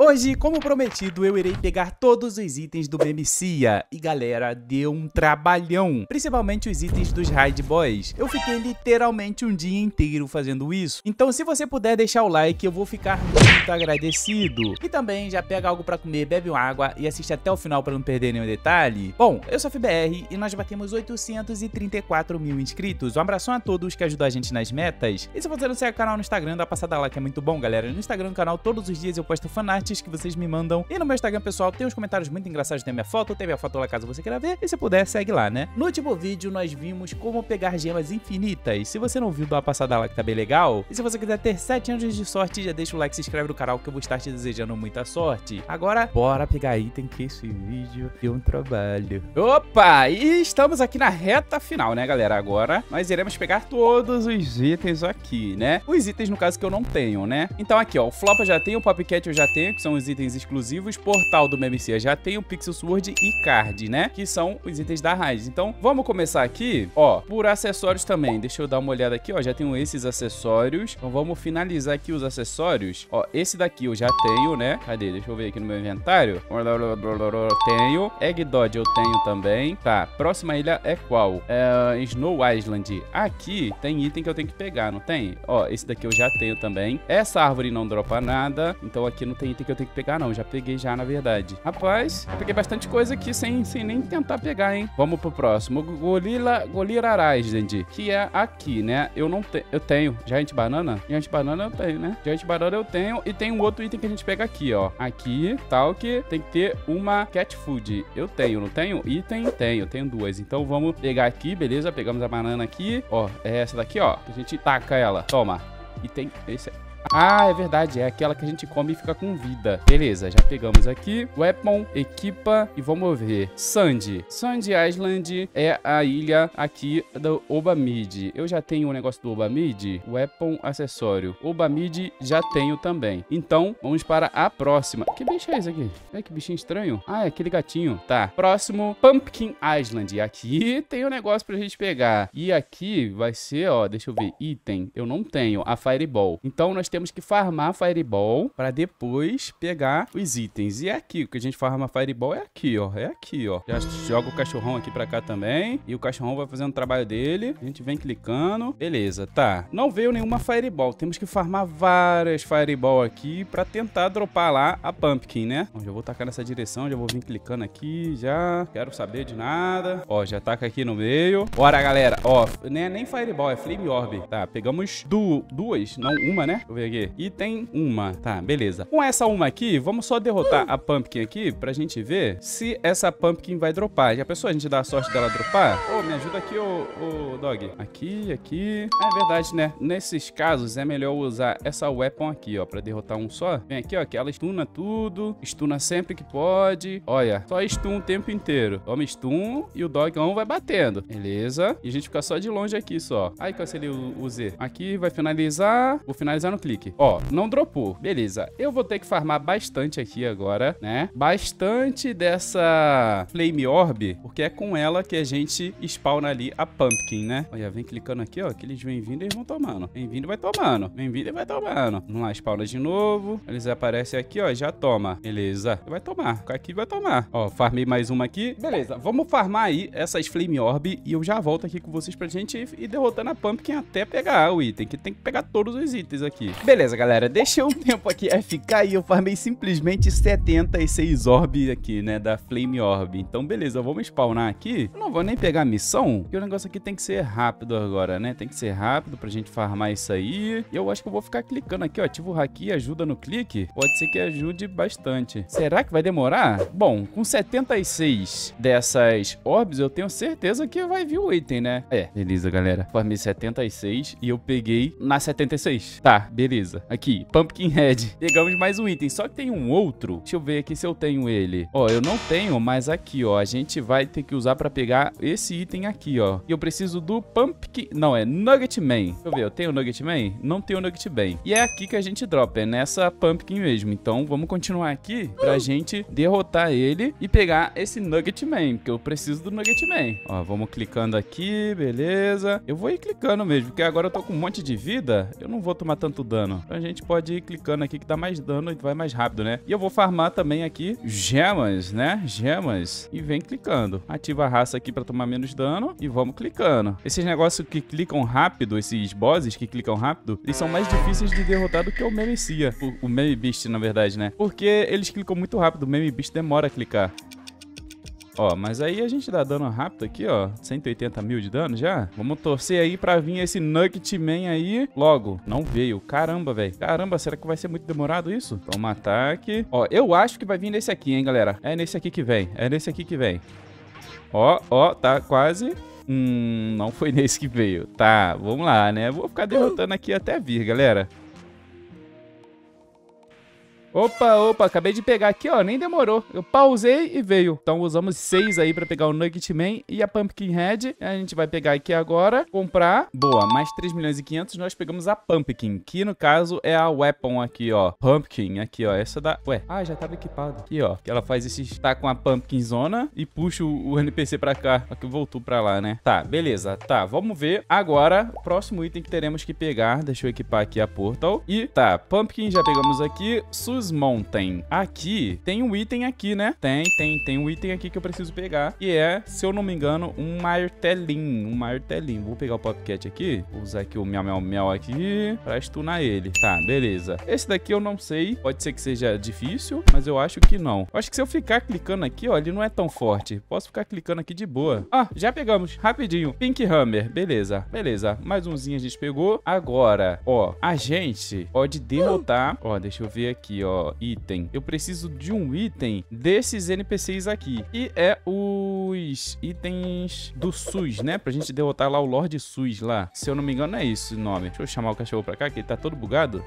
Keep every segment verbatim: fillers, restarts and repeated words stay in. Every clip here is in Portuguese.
Hoje, como prometido, eu irei pegar todos os itens do Memicia. E galera, deu um trabalhão, principalmente os itens dos Raid Boys. Eu fiquei literalmente um dia inteiro fazendo isso. Então se você puder deixar o like, eu vou ficar muito agradecido. E também já pega algo pra comer, bebe uma água e assiste até o final pra não perder nenhum detalhe. Bom, eu sou a F B R e nós batemos oitocentos e trinta e quatro mil inscritos. Um abração a todos que ajudam a gente nas metas. E se você não segue o canal no Instagram, dá uma passada lá que é muito bom, galera. No Instagram do canal, todos os dias eu posto fanart que vocês me mandam. E no meu Instagram pessoal tem uns comentários muito engraçados, tem a minha foto, tem a minha foto lá caso você queira ver. E se puder, segue lá, né? No último vídeo nós vimos como pegar gemas infinitas. Se você não viu, dá uma passada lá que tá bem legal. E se você quiser ter sete anos de sorte, já deixa o like e se inscreve no canal que eu vou estar te desejando muita sorte. Agora, bora pegar item que esse vídeo deu um trabalho. Opa! E estamos aqui na reta final, né, galera? Agora nós iremos pegar todos os itens aqui, né? Os itens, no caso, que eu não tenho, né? Então aqui, ó, o Flop eu já tenho, o Popcat eu já tenho, que são os itens exclusivos, Portal do Memicia já tem, o Pixel Sword e Card, né? Que são os itens da Raid. Então, vamos começar aqui, ó, por acessórios também. Deixa eu dar uma olhada aqui, ó, já tenho esses acessórios. Então, vamos finalizar aqui os acessórios. Ó, esse daqui eu já tenho, né? Cadê? Deixa eu ver aqui no meu inventário. Tenho. Egg Dodge eu tenho também. Tá, próxima ilha é qual? É Snow Island. Aqui tem item que eu tenho que pegar, não tem? Ó, esse daqui eu já tenho também. Essa árvore não dropa nada, então aqui não tem item que eu tenho que pegar, não. Já peguei já, na verdade. Rapaz, eu peguei bastante coisa aqui sem, sem nem tentar pegar, hein? Vamos pro próximo. Golila, Golira Island, que é aqui, né? Eu não tenho. Eu tenho. Giant Banana? Giant Banana eu tenho, né? Giant Banana eu tenho. E tem um outro item que a gente pega aqui, ó. Aqui, tal, que tem que ter uma Cat Food. Eu tenho, não tenho? Item? Tenho. Tenho duas. Então vamos pegar aqui, beleza? Pegamos a banana aqui. Ó, é essa daqui, ó. A gente taca ela. Toma. E tem esse aqui. Ah, é verdade, é aquela que a gente come e fica com vida. Beleza, já pegamos aqui. Weapon, equipa e vamos ver. Sandy. Sandy Island é a ilha aqui do Obamid. Eu já tenho o um negócio do Obamid. Weapon, acessório. Obamid já tenho também. Então, vamos para a próxima. Que bicho é esse aqui? É que bichinho estranho. Ah, é aquele gatinho. Tá. Próximo, Pumpkin Island. Aqui tem um negócio pra gente pegar. E aqui vai ser, ó, deixa eu ver, item. Eu não tenho a Fireball. Então, nós temos que farmar a Fireball para depois pegar os itens. E é aqui, o que a gente farma a Fireball é aqui, ó. É aqui, ó. Já joga o cachorrão aqui pra cá também. E o cachorrão vai fazendo o trabalho dele. A gente vem clicando. Beleza, tá. Não veio nenhuma Fireball. Temos que farmar várias Fireball aqui pra tentar dropar lá a Pumpkin, né? Bom, já vou tacar nessa direção. Já vou vir clicando aqui, já. Quero saber de nada. Ó, já taca aqui no meio. Bora, galera. Ó, nem, nem Fireball, é Flame Orb. Tá, pegamos du duas, não uma, né? Deixa eu ver aqui. E tem uma. Tá, beleza. Com essa uma aqui, vamos só derrotar a Pumpkin aqui pra gente ver se essa Pumpkin vai dropar. Já pensou a gente dar a sorte dela dropar? Ô, oh, me ajuda aqui, ô, ô, Dog. Aqui, aqui. É verdade, né? Nesses casos é melhor usar essa weapon aqui, ó, pra derrotar um só. Vem aqui, ó, que ela stuna tudo. Stuna sempre que pode. Olha, só stun o tempo inteiro. Toma stun e o Dogão vai batendo. Beleza. E a gente fica só de longe aqui, só. Aí, cancelei o, o Z. Aqui vai finalizar. Vou finalizar no clique. Ó, não dropou. Beleza. Eu vou ter que farmar bastante aqui agora, né? Bastante dessa Flame Orb, porque é com ela que a gente spawna ali a Pumpkin, né? Olha, vem clicando aqui, ó, que eles vêm vindo e eles vão tomando. Vem vindo e vai tomando. Vem vindo e vai tomando. Vamos lá, spawna de novo. Eles aparecem aqui, ó, já toma. Beleza. Vai tomar. Ficar aqui vai tomar. Ó, farmei mais uma aqui. Beleza. Vamos farmar aí essas Flame Orb e eu já volto aqui com vocês pra gente ir, ir derrotando a Pumpkin até pegar o item, que tem que pegar todos os itens aqui. Beleza, galera, deixa um tempo aqui a ficar e eu farmei simplesmente setenta e seis Orb aqui, né, da Flame Orb. Então, beleza, vamos spawnar aqui. Eu não vou nem pegar a missão, porque o negócio aqui tem que ser rápido agora, né? Tem que ser rápido pra gente farmar isso aí. E eu acho que eu vou ficar clicando aqui, ó, ativa o haki, ajuda no clique. Pode ser que ajude bastante. Será que vai demorar? Bom, com setenta e seis dessas Orbs, eu tenho certeza que vai vir o item, né? É, beleza, galera. Farmei setenta e seis e eu peguei na setenta e seis. Tá, beleza. Aqui, Pumpkin Head. Pegamos mais um item, só que tem um outro. Deixa eu ver aqui se eu tenho ele. Ó, eu não tenho, mas aqui, ó, a gente vai ter que usar pra pegar esse item aqui, ó. E eu preciso do Pumpkin... Não, é Nugget Man. Deixa eu ver, eu tenho Nugget Man? Não tenho Nugget Man. E é aqui que a gente dropa, é nessa Pumpkin mesmo. Então, vamos continuar aqui pra gente derrotar ele e pegar esse Nugget Man, porque eu preciso do Nugget Man. Ó, vamos clicando aqui, beleza. Eu vou ir clicando mesmo, porque agora eu tô com um monte de vida. Eu não vou tomar tanto dano dano. Então a gente pode ir clicando aqui que dá mais dano e vai mais rápido, né? E eu vou farmar também aqui gemas, né? Gemas. E vem clicando. Ativa a raça aqui pra tomar menos dano e vamos clicando. Esses negócios que clicam rápido, esses bosses que clicam rápido, eles são mais difíceis de derrotar do que o Memecia. O, o Meme Beast, na verdade, né? Porque eles clicam muito rápido. O Meme Beast demora a clicar. Ó, mas aí a gente dá dano rápido aqui, ó. cento e oitenta mil de dano já. Vamos torcer aí pra vir esse Nugget Man aí logo. Não veio. Caramba, velho. Caramba, será que vai ser muito demorado isso? Toma ataque. Ó, eu acho que vai vir nesse aqui, hein, galera. É nesse aqui que vem. É nesse aqui que vem. Ó, ó, tá quase... Hum, não foi nesse que veio. Tá, vamos lá, né? Vou ficar derrotando aqui até vir, galera. Opa, opa, acabei de pegar aqui, ó, nem demorou. Eu pausei e veio. Então usamos seis aí pra pegar o Nugget Man e a Pumpkin Head. A gente vai pegar aqui agora, comprar. Boa, mais três milhões e quinhentos, nós pegamos a Pumpkin, que no caso é a Weapon aqui, ó. Pumpkin, aqui, ó, essa da... Ué, ah, já tava equipado. Aqui, ó, que ela faz esse... Tá com a Pumpkin Zona e puxa o, o N P C pra cá. Aqui voltou pra lá, né? Tá, beleza. Tá, vamos ver agora o próximo item que teremos que pegar. Deixa eu equipar aqui a Portal. E tá, Pumpkin já pegamos aqui. Sus Mountain. Aqui, tem um item aqui, né? Tem, tem, tem um item aqui que eu preciso pegar, que é, se eu não me engano, um martelinho, um martelinho. Vou pegar o Popcat aqui, vou usar aqui o Miau Miau Miau aqui, pra stunar ele. Tá, beleza. Esse daqui eu não sei, pode ser que seja difícil, mas eu acho que não. Eu acho que se eu ficar clicando aqui, ó, ele não é tão forte. Posso ficar clicando aqui de boa. Ah, já pegamos, rapidinho. Pink Hammer, beleza, beleza. Mais umzinho a gente pegou. Agora, ó, a gente pode derrotar, ó, deixa eu ver aqui, ó, item. Eu preciso de um item desses N P Cs aqui. E é os itens do SUS, né? Pra gente derrotar lá o Lord SUS lá. Se eu não me engano é isso o nome. Deixa eu chamar o cachorro pra cá, que ele tá todo bugado.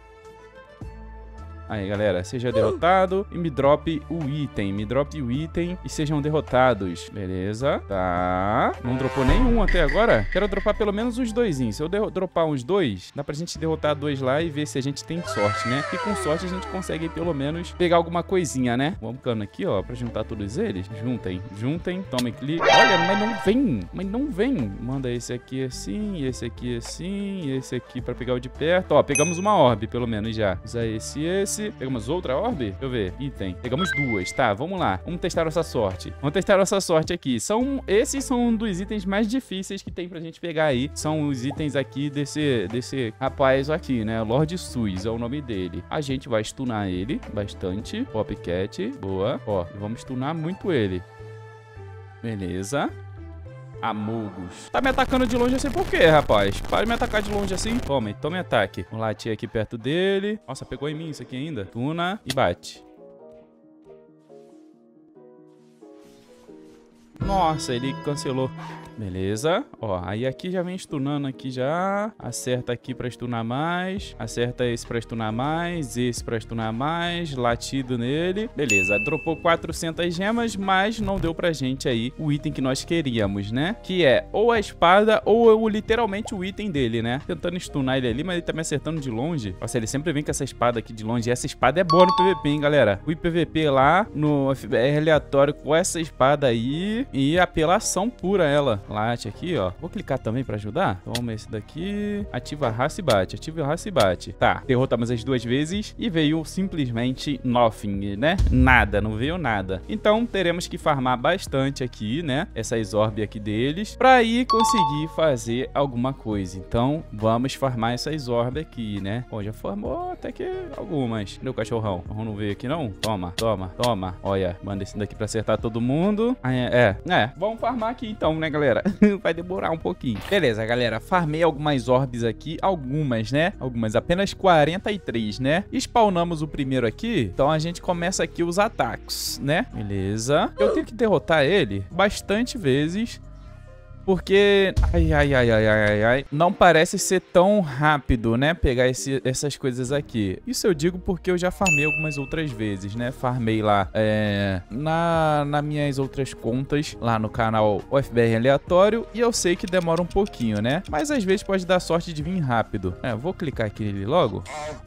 Aí, galera, seja derrotado e me drop o item. Me drop o item e sejam derrotados. Beleza. Tá. Não dropou nenhum até agora. Quero dropar pelo menos os doisinhos. Se eu dropar uns dois, dá pra gente derrotar dois lá e ver se a gente tem sorte, né? E com sorte a gente consegue pelo menos pegar alguma coisinha, né? Vamos ficando aqui, ó, pra juntar todos eles. Juntem, juntem. Tomem clique. Olha, mas não vem. Mas não vem. Manda esse aqui assim, esse aqui assim, esse aqui pra pegar o de perto. Ó, pegamos uma orbe, pelo menos já. Usar esse e esse. Pegamos outra orbe? Deixa eu ver. Item. Pegamos duas. Tá, vamos lá. Vamos testar nossa sorte. Vamos testar nossa sorte aqui. São, esses são um dos itens mais difíceis que tem pra gente pegar aí. São os itens aqui desse, desse rapaz aqui, né? Lord SUS é o nome dele. A gente vai stunar ele bastante. Popcat. Boa. Ó, vamos stunar muito ele. Beleza. Amogus. Tá me atacando de longe assim por quê, rapaz? Para de me atacar de longe assim. Tome, tome ataque. Vamos latir aqui perto dele. Nossa, pegou em mim isso aqui ainda. Tuna e bate. Nossa, ele cancelou. Beleza. Ó, aí aqui já vem stunando aqui já. Acerta aqui pra stunar mais. Acerta esse pra stunar mais. Esse pra stunar mais. Latido nele. Beleza. Dropou quatrocentas gemas, mas não deu pra gente aí o item que nós queríamos, né? Que é ou a espada ou literalmente o item dele, né? Tentando stunar ele ali, mas ele tá me acertando de longe. Nossa, ele sempre vem com essa espada aqui de longe. E essa espada é boa no P V P, hein, galera? Fui P V P lá no F B R aleatório com essa espada aí. E apelação pura ela. Late aqui, ó. Vou clicar também pra ajudar. Toma esse daqui. Ativa a raça e bate. Ativa a raça e bate. Tá. Derrotamos as duas vezes e veio simplesmente nothing, né? Nada. Não veio nada. Então, teremos que farmar bastante aqui, né? Essas orbes aqui deles pra ir conseguir fazer alguma coisa. Então, vamos farmar essas orbes aqui, né? Ó, já formou até que algumas. Cadê o cachorrão? O não veio aqui, não? Toma, toma, toma. Olha, manda esse daqui pra acertar todo mundo. Ah, é, é, é. Vamos farmar aqui então, né, galera? Vai demorar um pouquinho. Beleza, galera. Farmei algumas orbes aqui. Algumas, né? Algumas. Apenas quarenta e três, né? Spawnamos o primeiro aqui. Então a gente começa aqui os ataques, né? Beleza. Eu tenho que derrotar ele bastante vezes. Porque, ai, ai, ai, ai, ai, ai, não parece ser tão rápido, né, pegar esse, essas coisas aqui. Isso eu digo porque eu já farmei algumas outras vezes, né, farmei lá é, na, nas minhas outras contas, lá no canal O F B R aleatório, e eu sei que demora um pouquinho, né, mas às vezes pode dar sorte de vir rápido. É, vou clicar aqui nele logo.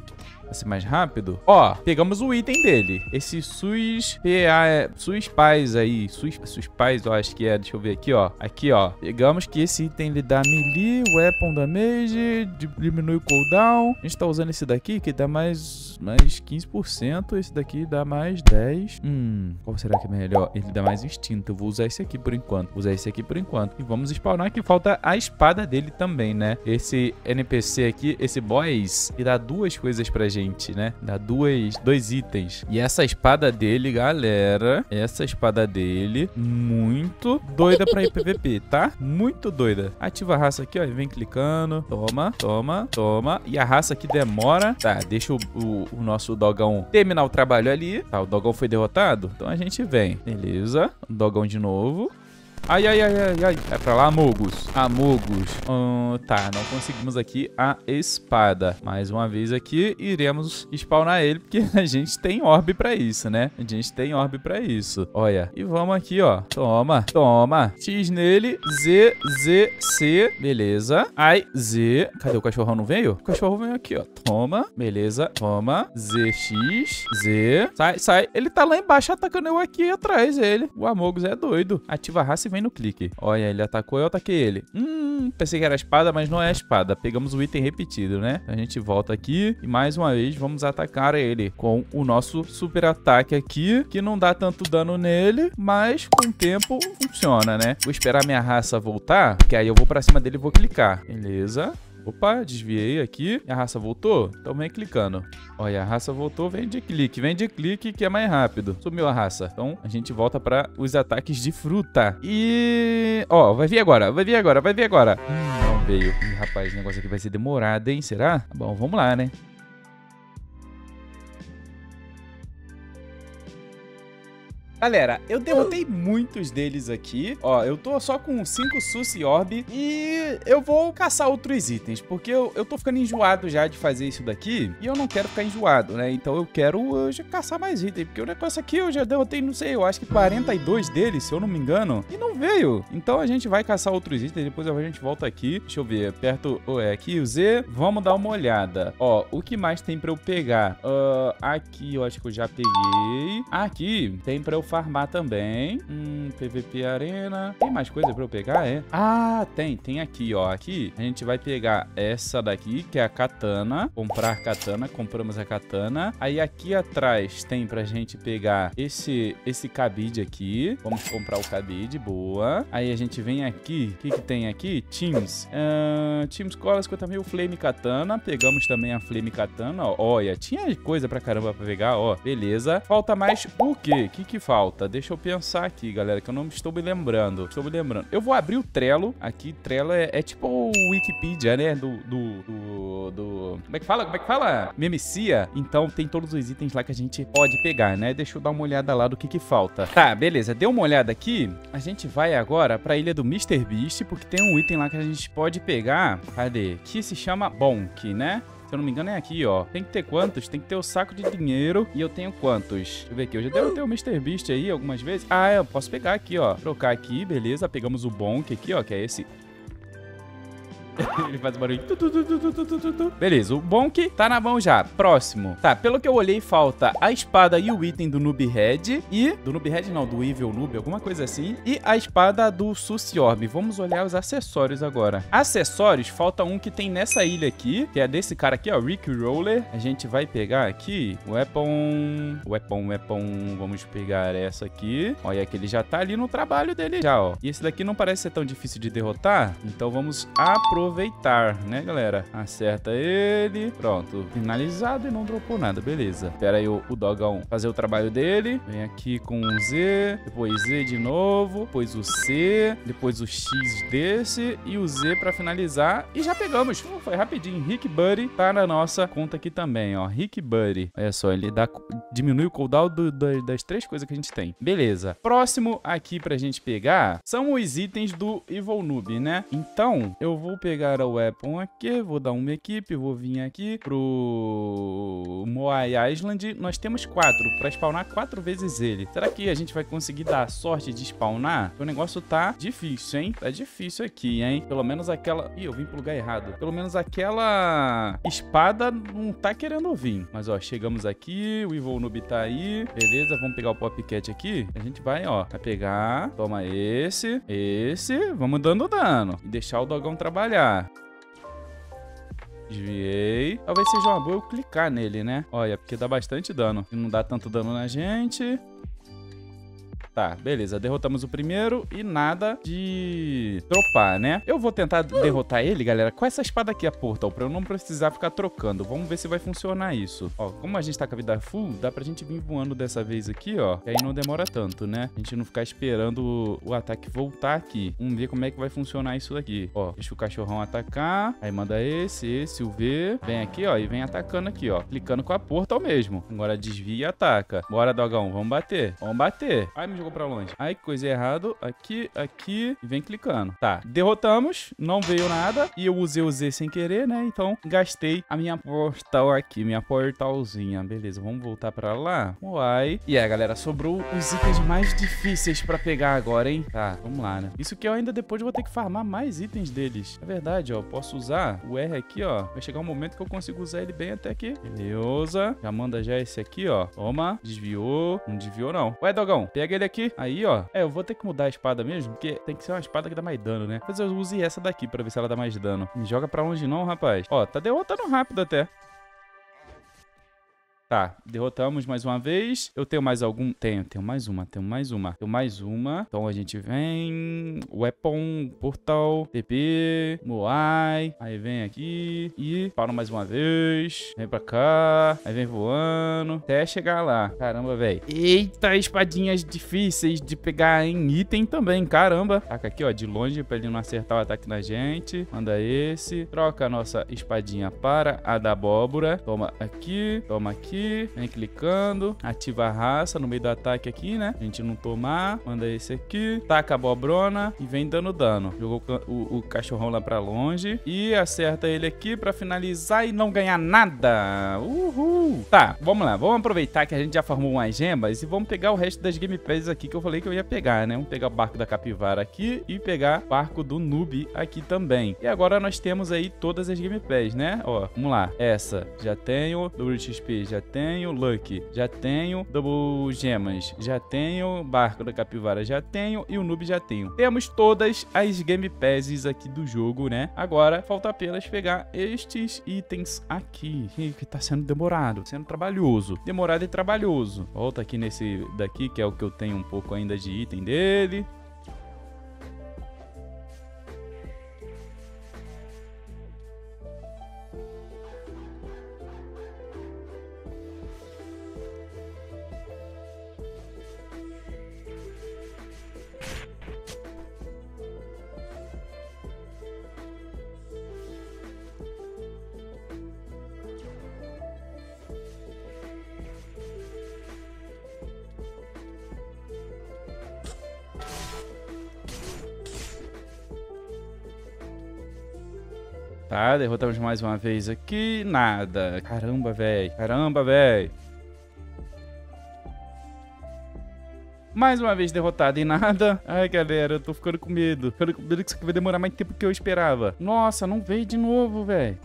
Vai ser mais rápido. Ó, pegamos o item dele. Esse Sus... P A... Sus Pais aí. Sus... Sus Pais, eu acho que é. Deixa eu ver aqui, ó. Aqui, ó. Pegamos que esse item ele dá melee, weapon damage, diminui o cooldown. A gente tá usando esse daqui que dá mais... Mais quinze por cento. Esse daqui dá mais dez. Hum... Qual será que é melhor? Ele dá mais instinto. Eu vou usar esse aqui por enquanto. Vou usar esse aqui por enquanto. E vamos spawnar que falta a espada dele também, né? Esse N P C aqui, esse boss, ele dá duas coisas pra gente, né? Dá duas, dois itens. E essa espada dele, galera, essa espada dele, muito doida pra ir P V P, tá? Muito doida. Ativa a raça aqui, ó, e vem clicando. Toma, toma, toma. E a raça aqui demora. Tá, deixa o, o, o nosso dogão terminar o trabalho ali. Tá, o dogão foi derrotado. Então a gente vem. Beleza. O dogão de novo. Ai, ai, ai, ai, ai. É pra lá, Amogus. Amogus. Hum, tá, não conseguimos aqui a espada. Mais uma vez aqui, iremos spawnar ele, porque a gente tem orbe pra isso, né? A gente tem orbe pra isso. Olha. E vamos aqui, ó. Toma, toma. X nele. Z, Z, C. Beleza. Ai, Z. Cadê o cachorrão? Não veio? O cachorro veio aqui, ó. Toma. Beleza. Toma. Z, X. Z. Sai, sai. Ele tá lá embaixo atacando eu aqui atrás, ele. O Amogus é doido. Ativa a raça e vem no clique. Olha, ele atacou, eu ataquei ele. Hum, pensei que era a espada, mas não é a espada. Pegamos o item repetido, né? A gente volta aqui e mais uma vez vamos atacar ele com o nosso super ataque aqui, que não dá tanto dano nele, mas com o tempo funciona, né? Vou esperar minha raça voltar, que aí eu vou pra cima dele e vou clicar. Beleza. Opa, desviei aqui. E a raça voltou? Então vem clicando. Olha, a raça voltou, vem de clique. Vem de clique que é mais rápido. Sumiu a raça. Então a gente volta para os ataques de fruta. E... Ó, vai vir agora, vai vir agora, vai vir agora. Hum, não veio. Ih, rapaz, o negócio aqui vai ser demorado, hein? Será? Bom, vamos lá, né? Galera, eu derrotei muitos deles aqui. Ó, eu tô só com cinco Sus e Orb. E eu vou caçar outros itens. Porque eu, eu tô ficando enjoado já de fazer isso daqui. E eu não quero ficar enjoado, né? Então eu quero eu já caçar mais itens. Porque o negócio aqui eu já derrotei, não sei, eu acho que quarenta e dois deles, se eu não me engano. E não veio. Então a gente vai caçar outros itens. Depois a gente volta aqui. Deixa eu ver. Aperto oh, é, aqui o Z. Vamos dar uma olhada. Ó, o que mais tem pra eu pegar? Uh, aqui eu acho que eu já peguei. Aqui tem pra eu farmar também. Hum, P V P Arena. Tem mais coisa pra eu pegar, é? Ah, tem. Tem aqui, ó. Aqui a gente vai pegar essa daqui, que é a katana. Comprar katana. Compramos a katana. Aí aqui atrás tem pra gente pegar esse, esse cabide aqui. Vamos comprar o cabide. Boa. Aí a gente vem aqui. O que que tem aqui? Teams. Uh, Teams Cola, cinquenta mil. Flame Katana. Pegamos também a Flame Katana, ó. Olha, tinha coisa pra caramba pra pegar, ó. Beleza. Falta mais o quê? O que que falta? Deixa eu pensar aqui, galera, que eu não estou me lembrando. Estou me lembrando. Eu vou abrir o Trello. Aqui, Trello é, é tipo o Wikipedia, né? Do, do, do, do... Como é que fala? Como é que fala? Memecia. Então, tem todos os itens lá que a gente pode pegar, né? Deixa eu dar uma olhada lá do que que falta. Tá, beleza. Deu uma olhada aqui. A gente vai agora pra ilha do mister Beast, porque tem um item lá que a gente pode pegar. Cadê? Que se chama Bonk, né? Se eu não me engano é aqui, ó. Tem que ter quantos? Tem que ter o saco de dinheiro. E eu tenho quantos? Deixa eu ver aqui. Eu já devo ter o mister Beast aí algumas vezes. Ah, eu posso pegar aqui, ó. Trocar aqui, beleza. Pegamos o Bonk aqui, ó. Que é esse... Ele faz barulho. Beleza, o Bonk tá na mão já. Próximo. Tá, pelo que eu olhei, falta a espada e o item do Noob Head. E... Do Noob Head não, do Evil Noob, alguma coisa assim. E a espada do Sus Orb. Vamos olhar os acessórios agora. Acessórios, falta um que tem nessa ilha aqui, que é desse cara aqui, ó, Rick Roller. A gente vai pegar aqui, Weapon... Weapon, Weapon... Vamos pegar essa aqui. Olha que ele já tá ali no trabalho dele já, ó. E esse daqui não parece ser tão difícil de derrotar. Então vamos aproveitar. Aproveitar, né, galera? Acerta ele. Pronto. Finalizado e não dropou nada. Beleza. Espera aí o, o dogão fazer o trabalho dele. Vem aqui com o Z. Depois Z de novo. Depois o C. Depois o X desse. E o Z pra finalizar. E já pegamos. Uh, foi rapidinho. Rick Buddy tá na nossa conta aqui também, ó. Rick Buddy. Olha só, ele dá, diminui o cooldown do, do, das três coisas que a gente tem. Beleza. Próximo aqui pra gente pegar são os itens do Evil Noob, né? Então, eu vou pegar pegar o weapon aqui, vou dar uma equipe, vou vir aqui pro Moai Island. Nós temos quatro, pra spawnar quatro vezes ele. Será que a gente vai conseguir dar a sorte de spawnar? O negócio tá difícil, hein? Tá difícil aqui, hein? Pelo menos aquela... Ih, eu vim pro lugar errado. Pelo menos aquela espada não tá querendo vir. Mas, ó, chegamos aqui, o Evil Noob tá aí. Beleza, vamos pegar o Popcat aqui. A gente vai, ó, vai pegar. Toma esse, esse. Vamos dando dano. E deixar o dogão trabalhar. Desviei. Talvez seja uma boa eu clicar nele, né? Olha, porque dá bastante dano. E não dá tanto dano na gente. Tá, beleza. Derrotamos o primeiro e nada de dropar, né? Eu vou tentar derrotar ele, galera, com essa espada aqui, a Portal, pra eu não precisar ficar trocando. Vamos ver se vai funcionar isso. Ó, como a gente tá com a vida full, dá pra gente vir voando dessa vez aqui, ó. Que aí não demora tanto, né? A gente não ficar esperando o ataque voltar aqui. Vamos ver como é que vai funcionar isso daqui. Ó, deixa o cachorrão atacar. Aí manda esse, esse, o V. Vem aqui, ó, e vem atacando aqui, ó. Clicando com a Portal mesmo. Agora desvia e ataca. Bora, dogão. Vamos bater. Vamos bater. Ai, me jogou pra longe. Ai, que coisa errada. Aqui, aqui. E vem clicando. Tá. Derrotamos. Não veio nada. E eu usei o Z sem querer, né? Então, gastei a minha portal aqui. Minha portalzinha. Beleza. Vamos voltar pra lá. Uai. E é, galera. Sobrou os itens mais difíceis pra pegar agora, hein? Tá. Vamos lá, né? Isso que eu ainda depois vou ter que farmar mais itens deles. É verdade, ó. Posso usar o R aqui, ó. Vai chegar um momento que eu consigo usar ele bem até aqui. Beleza. Já manda já esse aqui, ó. Toma. Desviou. Não desviou, não. Ué, dogão. Pega ele aqui. Aí, ó. É, eu vou ter que mudar a espada mesmo, porque tem que ser uma espada que dá mais dano, né? Mas eu use essa daqui pra ver se ela dá mais dano. Me joga pra longe não, rapaz. Ó, tá derrotando rápido até. Tá, derrotamos mais uma vez. Eu tenho mais algum? Tenho, tenho mais uma, tenho mais uma. Tenho mais uma. Então a gente vem... Weapon, Portal, T P, Moai. Aí vem aqui e para mais uma vez. Vem pra cá. Aí vem voando. Até chegar lá. Caramba, velho. Eita, espadinhas difíceis de pegar em item também. Caramba. Taca aqui, ó, de longe pra ele não acertar o ataque na gente. Manda esse. Troca a nossa espadinha para a da abóbora. Toma aqui. Toma aqui. Vem clicando, ativa a raça no meio do ataque aqui, né? A gente não tomar, manda esse aqui, taca a bobrona e vem dando dano. Jogou o, o cachorrão lá pra longe e acerta ele aqui pra finalizar e não ganhar nada. Uhul! Tá, vamos lá, vamos aproveitar que a gente já farmou umas gemas e vamos pegar o resto das Game Passes aqui que eu falei que eu ia pegar, né? Vamos pegar o barco da capivara aqui e pegar o barco do noob aqui também. E agora nós temos aí todas as Game Passes, né? Ó, vamos lá, essa já tenho, do X P já tenho, Lucky já tenho, Double Gemas já tenho, Barco da Capivara já tenho e o Noob já tenho. Temos todas as Game Passes aqui do jogo, né? Agora falta apenas pegar estes itens aqui, que tá sendo demorado, sendo trabalhoso. Demorado e trabalhoso. Volta aqui nesse daqui, que é o que eu tenho um pouco ainda de item dele. Tá, derrotamos mais uma vez aqui. Nada. Caramba, velho. Caramba, velho. Mais uma vez derrotado e nada. Ai, galera, eu tô ficando com medo. Ficando com medo que isso aqui vai demorar mais tempo do que eu esperava. Nossa, não veio de novo, velho.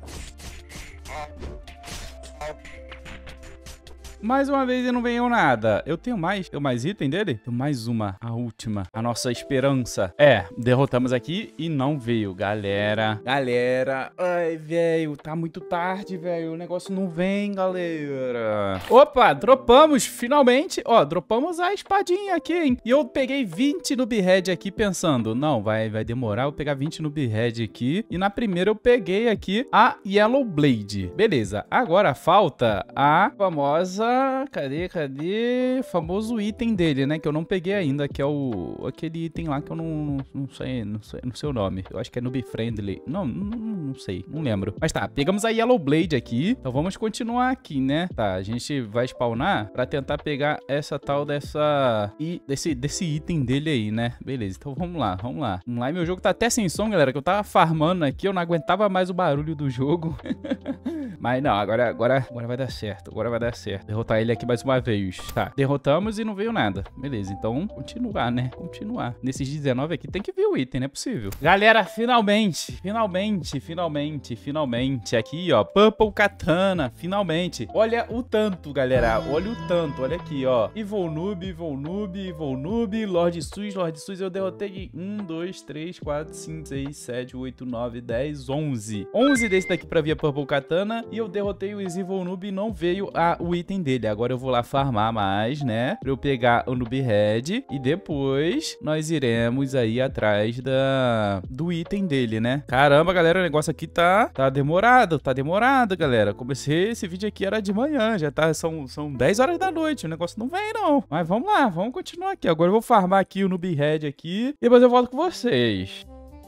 Mais uma vez e não veio nada. Eu tenho mais. Tenho mais item dele? Tenho mais uma. A última. A nossa esperança. É, derrotamos aqui e não veio, galera. Galera. Ai, velho. Tá muito tarde, velho. O negócio não vem, galera. Opa, dropamos. Finalmente. Ó, dropamos a espadinha aqui, hein? E eu peguei vinte no Behead aqui pensando. Não, vai, vai demorar eu pegar vinte no Behead aqui. E na primeira eu peguei aqui a Yellow Blade. Beleza. Agora falta a famosa... Opa, cadê, cadê? Famoso item dele, né? Que eu não peguei ainda, que é o... aquele item lá que eu não, não sei, não sei, não sei o nome. Eu acho que é Noob Friendly. Não, não, não sei, não lembro. Mas tá, pegamos a Yellow Blade aqui. Então vamos continuar aqui, né? Tá, a gente vai spawnar pra tentar pegar essa tal dessa... e desse, desse item dele aí, né? Beleza, então vamos lá, vamos lá. Vamos lá, e meu jogo tá até sem som, galera, que eu tava farmando aqui, eu não aguentava mais o barulho do jogo. Mas não, agora, agora, agora vai dar certo, agora vai dar certo. Derrotar ele aqui mais uma vez. Tá, derrotamos e não veio nada. Beleza, então continuar, né? Continuar. Nesses dezenove aqui tem que vir o item, não é possível. Galera, finalmente, finalmente, finalmente, finalmente. Aqui, ó, Purple Katana, finalmente. Olha o tanto, galera, olha o tanto, olha aqui, ó. Evil Noob, Evil Noob, Evil Noob, Lord Sus, Lord Sus, eu derrotei um, dois, três, quatro, cinco, seis, sete, oito, nove, dez, onze. onze desse daqui pra vir a Purple Katana. E eu derrotei o Evil Noob e não veio a, o item dele. Agora eu vou lá farmar mais, né? Pra eu pegar o Noob Head. E depois nós iremos aí atrás da, do item dele, né? Caramba, galera, o negócio aqui tá, tá demorado. Tá demorado, galera. Comecei esse vídeo aqui, era de manhã. Já tá, são, são dez horas da noite. O negócio não vem, não. Mas vamos lá, vamos continuar aqui. Agora eu vou farmar aqui o Noob Head aqui. E depois eu volto com vocês.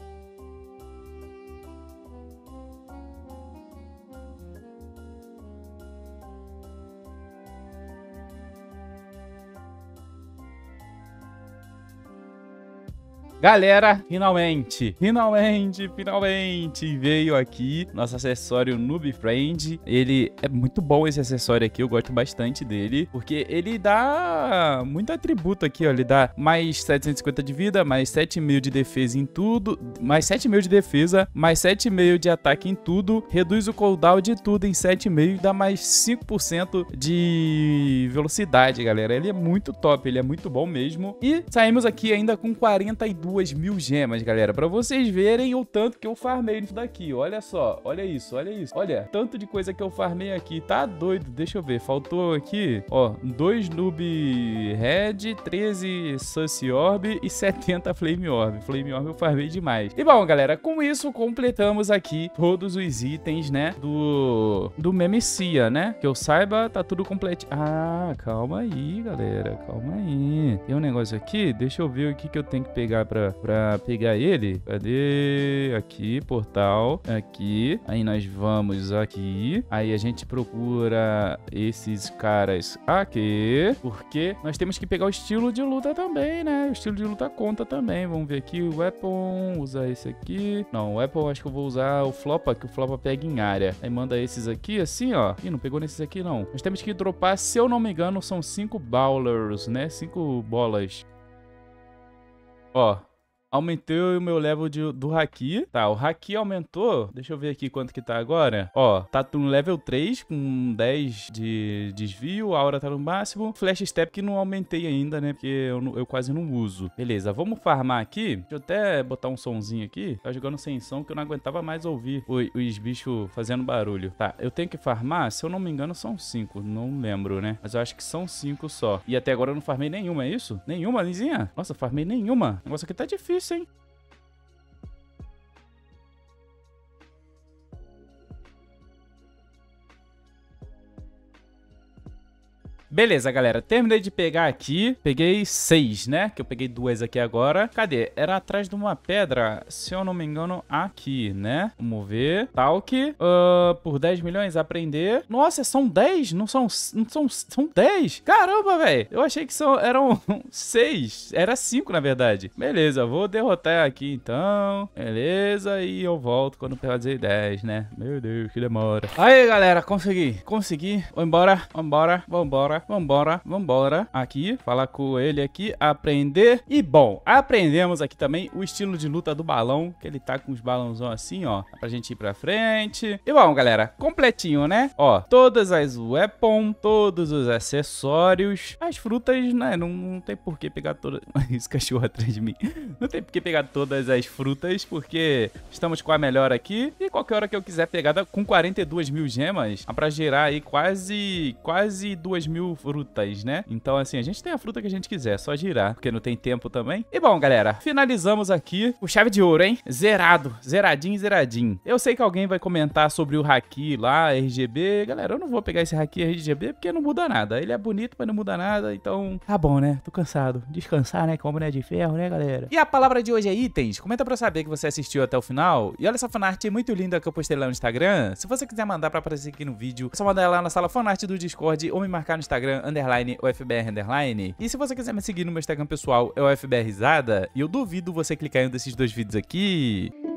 Galera, finalmente, finalmente, finalmente veio aqui nosso acessório Noob Friend. Ele é muito bom, esse acessório aqui, eu gosto bastante dele, porque ele dá muito atributo aqui, ó. Ele dá mais setecentos e cinquenta de vida, mais sete mil de defesa em tudo, mais sete mil de defesa, mais sete mil de ataque em tudo, reduz o cooldown de tudo em sete mil e dá mais cinco por cento de velocidade, galera. Ele é muito top, ele é muito bom mesmo. E saímos aqui ainda com quarenta e duas mil gemas, galera, pra vocês verem o tanto que eu farmei nisso daqui. Olha só, olha isso, olha isso. Olha, tanto de coisa que eu farmei aqui. Tá doido, deixa eu ver. Faltou aqui, ó, dois Noob Head, treze Sussy Orb e setenta Flame Orb. Flame Orb eu farmei demais. E bom, galera, com isso completamos aqui todos os itens, né, do, do Memecia, né? Que eu saiba, tá tudo completo. Ah, calma aí, galera, calma aí. Tem um negócio aqui, deixa eu ver o que que eu tenho que pegar pra Pra pegar ele. Cadê? Aqui, portal. Aqui. Aí nós vamos aqui. Aí a gente procura esses caras aqui. Porque nós temos que pegar o estilo de luta também, né? O estilo de luta conta também. Vamos ver aqui o weapon. Usar esse aqui. Não, o weapon acho que eu vou usar o flopa, que o flopa pega em área. Aí manda esses aqui assim, ó. Ih, não pegou nesses aqui, não. Nós temos que dropar, se eu não me engano, são cinco bowlers, né? Cinco bolas. Ó. Aumentei o meu level de, do Haki. Tá, o Haki aumentou. Deixa eu ver aqui quanto que tá agora. Ó, tá no level três com dez de desvio. A aura tá no máximo. Flash Step que não aumentei ainda, né? Porque eu, eu quase não uso. Beleza, vamos farmar aqui. Deixa eu até botar um sonzinho aqui. Tá jogando sem som que eu não aguentava mais ouvir os, os bichos fazendo barulho. Tá, eu tenho que farmar. Se eu não me engano são cinco. Não lembro, né? Mas eu acho que são cinco só. E até agora eu não farmei nenhuma, é isso? Nenhuma, Lizinha? Nossa, farmei nenhuma. O negócio aqui tá difícil, hein? Beleza, galera, terminei de pegar aqui, peguei seis, né, que eu peguei duas aqui agora. Cadê? Era atrás de uma pedra, se eu não me engano, aqui, né? Vamos ver. Talk, uh, por dez milhões, aprender. Nossa, são dez? Não são, não são, são dez? Caramba, velho, eu achei que são, eram seis, era cinco, na verdade. Beleza, vou derrotar aqui, então. Beleza, e eu volto quando fazer dez, né? Meu Deus, que demora. Aí, galera, consegui, consegui. Vambora, vambora, vambora. Vambora, vambora. Aqui, falar com ele aqui, aprender. E bom, aprendemos aqui também o estilo de luta do balão, que ele tá com os balãozão assim, ó, pra gente ir pra frente. E bom, galera, completinho, né? Ó, todas as weapons, todos os acessórios, as frutas, né? Não, não tem por que pegar todas... Esse cachorro atrás de mim. Não tem por que pegar todas as frutas, porque estamos com a melhor aqui. E qualquer hora que eu quiser pegar com quarenta e duas mil gemas, dá pra gerar aí quase, quase duas mil quatro frutas, né? Então, assim, a gente tem a fruta que a gente quiser, é só girar, porque não tem tempo também. E bom, galera, finalizamos aqui o chave de ouro, hein? Zerado, zeradinho, zeradinho. Eu sei que alguém vai comentar sobre o haki lá, R G B. Galera, eu não vou pegar esse haki R G B porque não muda nada. Ele é bonito, mas não muda nada, então tá bom, né? Tô cansado. Descansar, né? Como boné de ferro, né, galera? E a palavra de hoje é itens. Comenta pra eu saber que você assistiu até o final. E olha essa fanart muito linda que eu postei lá no Instagram. Se você quiser mandar pra aparecer aqui no vídeo, é só mandar lá na sala fanart do Discord ou me marcar no Instagram, underline, U F B R, underline. E se você quiser me seguir no meu Instagram pessoal, é o U F B R Risada. E eu duvido você clicar em um desses dois vídeos aqui.